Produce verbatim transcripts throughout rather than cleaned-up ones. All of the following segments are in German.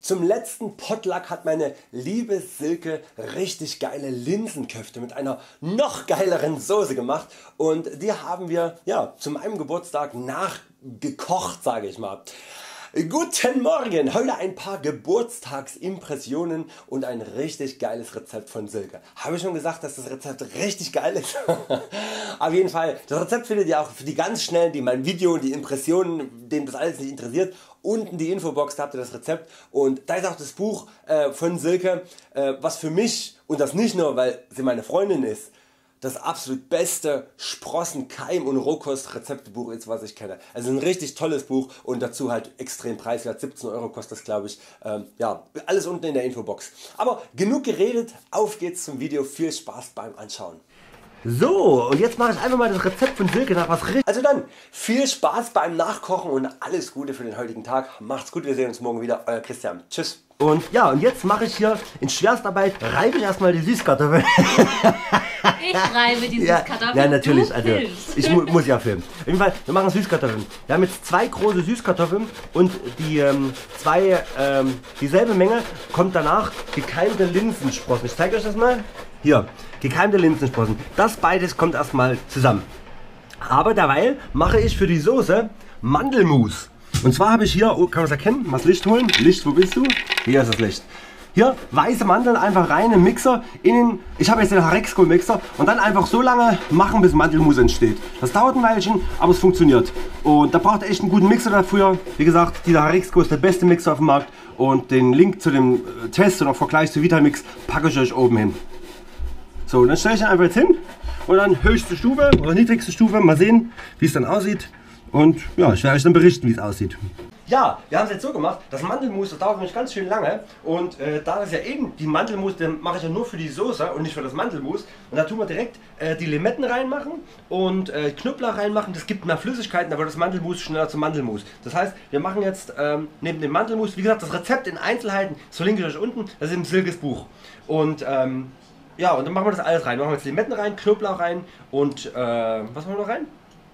Zum letzten Potluck hat meine liebe Silke richtig geile Linsenköfte mit einer noch geileren Soße gemacht und die haben wir ja, zu meinem Geburtstag nachgekocht, sage ich mal. Guten Morgen, heute ein paar Geburtstagsimpressionen und ein richtig geiles Rezept von Silke. Habe ich schon gesagt, dass das Rezept richtig geil ist? Auf jeden Fall, das Rezept findet ihr auch für die ganz schnellen, die mein Video und die Impressionen, denen das alles nicht interessiert. Unten die Infobox, da habt ihr das Rezept und da ist auch das Buch äh, von Silke, äh, was für mich, und das nicht nur weil sie meine Freundin ist, das absolut beste Sprossen-, Keim- und Rohkost-Rezeptebuch ist, was ich kenne. Also ein richtig tolles Buch und dazu halt extrem preiswert. siebzehn Euro kostet das, glaube ich. Ähm, ja, alles unten in der Infobox. Aber genug geredet, auf geht's zum Video. Viel Spaß beim Anschauen. So, und jetzt mache ich einfach mal das Rezept von Silke nach was richtig. Also dann, viel Spaß beim Nachkochen und alles Gute für den heutigen Tag. Macht's gut, wir sehen uns morgen wieder. Euer Christian. Tschüss. Und ja, und jetzt mache ich hier in Schwerstarbeit, reibe ich erstmal die Süßkartoffeln. Ich reibe die Süßkartoffeln. Ja, ja natürlich, du also filmst. ich mu muss ja filmen. Auf jeden Fall, wir machen Süßkartoffeln. Wir haben jetzt zwei große Süßkartoffeln und die ähm, zwei, ähm, dieselbe Menge kommt danach gekeimte Linsensprossen. Ich zeige euch das mal. Hier, gekeimte Linsensprossen. Das beides kommt erstmal zusammen. Aber derweil mache ich für die Soße Mandelmus. Und zwar habe ich hier, oh, kann man das erkennen? Mal das Licht holen. Licht, wo bist du? Hier ist das Licht. Hier weiße Mandeln einfach rein im Mixer. In den, ich habe jetzt den Harexco Mixer und dann einfach so lange machen, bis Mandelmus entsteht. Das dauert ein Weilchen, aber es funktioniert. Und da braucht ihr echt einen guten Mixer dafür. Wie gesagt, dieser Harexco ist der beste Mixer auf dem Markt. Und den Link zu dem Test und auch Vergleich zu Vitamix packe ich euch oben hin. So, und dann stelle ich den einfach jetzt hin und dann höchste Stufe oder niedrigste Stufe. Mal sehen, wie es dann aussieht. Und ja, ich werde euch dann berichten, wie es aussieht. Ja, wir haben es jetzt so gemacht, das Mandelmus, das dauert nämlich ganz schön lange und äh, da das ja eben die Mandelmus, den mache ich ja nur für die Soße und nicht für das Mandelmus und da tun wir direkt äh, die Limetten reinmachen und äh, Knoblauch reinmachen, das gibt mehr Flüssigkeiten, aber das Mandelmus schneller zum Mandelmus. Das heißt, wir machen jetzt ähm, neben dem Mandelmus, wie gesagt, das Rezept in Einzelheiten, das verlinke ich euch unten, das ist im Silkes Buch und ähm, ja, und dann machen wir das alles rein, machen wir jetzt Limetten rein, Knoblauch rein und äh, was machen wir noch rein?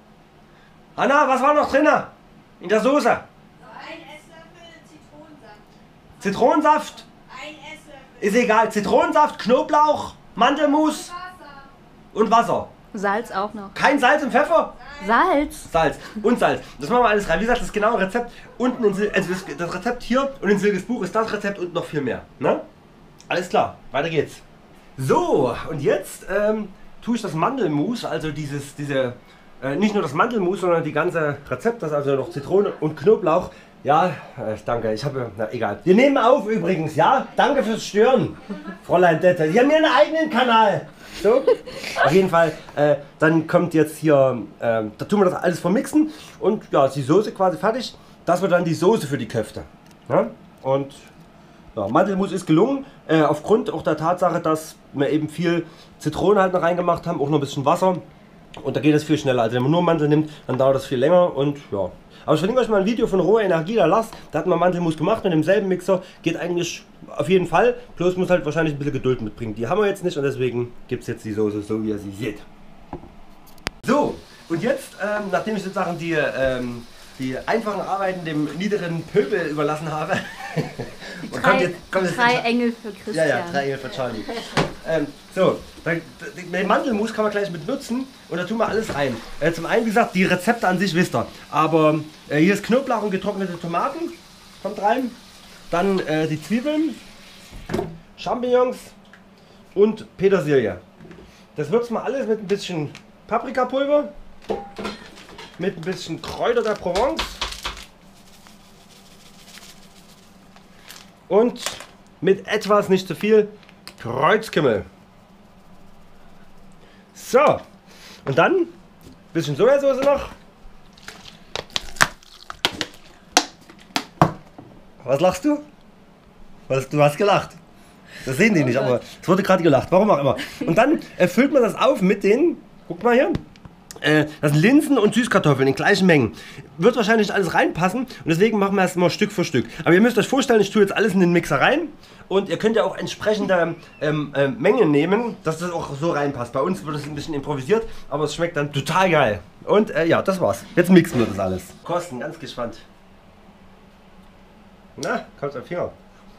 Hanna, was war noch drin in der Soße? Ein Esslöffel Zitronensaft. Zitronensaft? Ein Esslöffel. Ist egal. Zitronensaft, Knoblauch, Mandelmus Wasser. und Wasser. Salz auch noch. Kein Salz und Pfeffer? Salz? Salz und Salz. Das machen wir alles rein. Wie gesagt, das genaue Rezept unten in Sil also das, das Rezept hier und in Silkes Buch ist das Rezept und noch viel mehr. Ne? Alles klar, weiter geht's. So, und jetzt ähm, tue ich das Mandelmus, also dieses, diese, äh, nicht nur das Mandelmus, sondern die ganze Rezept, das also noch Zitrone und Knoblauch. Ja, äh, danke, ich habe, na egal. Wir nehmen auf übrigens, ja? Danke fürs Stören, Fräulein Dette. Sie haben hier einen eigenen Kanal. So, auf jeden Fall, äh, dann kommt jetzt hier, äh, da tun wir das alles vermixen und ja, ist die Soße quasi fertig. Das wird dann die Soße für die Köfte. Ja? Und ja, Mandelmus ist gelungen, äh, aufgrund auch der Tatsache, dass wir eben viel Zitrone halt noch reingemacht haben, auch noch ein bisschen Wasser. Und da geht es viel schneller. Also wenn man nur Mandel nimmt, dann dauert das viel länger und ja. Aber ich verlinke euch mal ein Video von Rohe Energie, da Lars, da hat man Mandelmus gemacht mit demselben Mixer. Geht eigentlich auf jeden Fall, bloß muss halt wahrscheinlich ein bisschen Geduld mitbringen. Die haben wir jetzt nicht und deswegen gibt es jetzt die Soße so, wie ihr sie seht. So, und jetzt, ähm, nachdem ich sozusagen die, ähm, die einfachen Arbeiten dem niederen Pöbel überlassen habe. Und drei, jetzt, kommt jetzt drei Engel für Christian. Ja, ja, drei Engel für Charlie. ähm, so, dann, den Mandelmus kann man gleich mit nutzen und da tun wir alles rein. Äh, zum einen, wie gesagt, die Rezepte an sich wisst ihr. Aber äh, hier ist Knoblauch und getrocknete Tomaten, kommt rein. Dann äh, die Zwiebeln, Champignons und Petersilie. Das würzen wir alles mit ein bisschen Paprikapulver, mit ein bisschen Kräuter der Provence und mit etwas, nicht zu viel, Kreuzkümmel. So, und dann ein bisschen Sojasauce noch. Was lachst du? Was, du hast gelacht. Das sehen die nicht, aber es wurde gerade gelacht, warum auch immer. Und dann äh, füllt man das auf mit den, guck mal hier, äh, das sind Linsen und Süßkartoffeln in gleichen Mengen. Wird wahrscheinlich nicht alles reinpassen und deswegen machen wir es mal Stück für Stück. Aber ihr müsst euch vorstellen, ich tue jetzt alles in den Mixer rein und ihr könnt ja auch entsprechende ähm, äh, Mengen nehmen, dass das auch so reinpasst. Bei uns wird es ein bisschen improvisiert, aber es schmeckt dann total geil. Und äh, ja, das war's. Jetzt mixen wir das alles. Kosten, ganz gespannt. Na, kommt am Finger.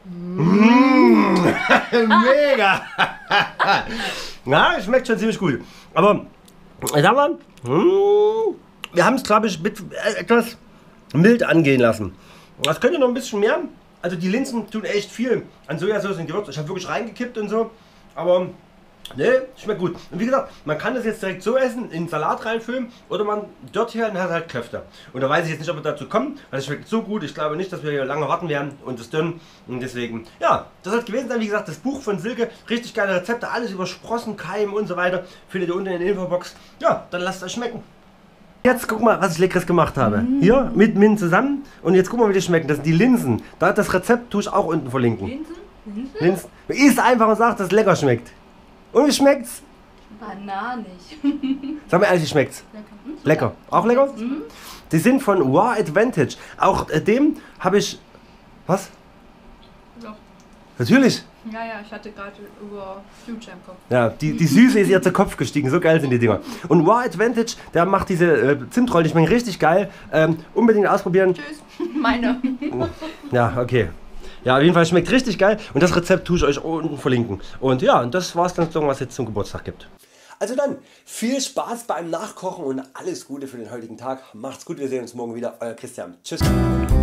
Mm. Mega! Ja, schmeckt schon ziemlich gut. Aber, sag mal, mm, wir haben es, glaube ich, mit, äh, etwas mild angehen lassen. Das könnte noch ein bisschen mehr. Also die Linsen tun echt viel an Sojasauce und Gewürz. Ich habe wirklich reingekippt und so. Aber ne, schmeckt gut. Und wie gesagt, man kann das jetzt direkt so essen, in den Salat reinfüllen oder man dort hier und hat halt Köfte. Und da weiß ich jetzt nicht, ob wir dazu kommen, weil es schmeckt so gut. Ich glaube nicht, dass wir hier lange warten werden und das dünn. Und deswegen, ja, das soll es gewesen sein. Wie gesagt, das Buch von Silke, richtig geile Rezepte, alles über Sprossen, Keim und so weiter. Findet ihr unten in der Infobox. Ja, dann lasst es euch schmecken. Jetzt guck mal, was ich Leckeres gemacht habe. Mm. Hier mit Mint zusammen. Und jetzt guck mal, wie die schmecken. Das sind die Linsen. Da das Rezept tue ich auch unten verlinken. Linsen? Linsen? Linsen. Isst einfach und sagt, dass es lecker schmeckt. Und wie schmeckt's? Bananig. Sag mal ehrlich, wie schmeckt's? Lecker. Lecker. Auch lecker? Mhm. Die sind von War Advantage. Auch äh, dem habe ich... Was? Doch. Natürlich. Ja, ja, ich hatte gerade über Future im Kopf. Ja, die, die Süße ist ihr zu Kopf gestiegen. So geil sind die Dinger. Und War Advantage, der macht diese äh, Zimtrollen, die schmecken richtig geil. Ähm, unbedingt ausprobieren. Tschüss. Meine. Ja, okay. Ja, auf jeden Fall schmeckt richtig geil. Und das Rezept tue ich euch unten verlinken. Und ja, und das war's dann so, was es jetzt zum Geburtstag gibt. Also dann, viel Spaß beim Nachkochen und alles Gute für den heutigen Tag. Macht's gut, wir sehen uns morgen wieder. Euer Christian. Tschüss.